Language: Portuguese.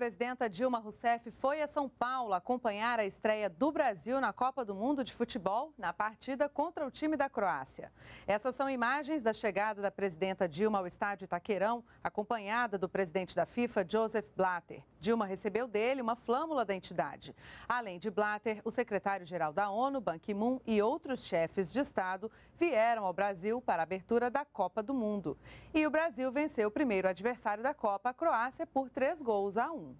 presidenta Dilma Rousseff foi a São Paulo acompanhar a estreia do Brasil na Copa do Mundo de Futebol na partida contra o time da Croácia. Essas são imagens da chegada da presidenta Dilma ao estádio Itaquerão, acompanhada do presidente da FIFA, Joseph Blatter. Dilma recebeu dele uma flâmula da entidade. Além de Blatter, o secretário-geral da ONU, Ban Ki-moon, e outros chefes de Estado vieram ao Brasil para a abertura da Copa do Mundo. E o Brasil venceu o primeiro adversário da Copa, a Croácia, por 3-1.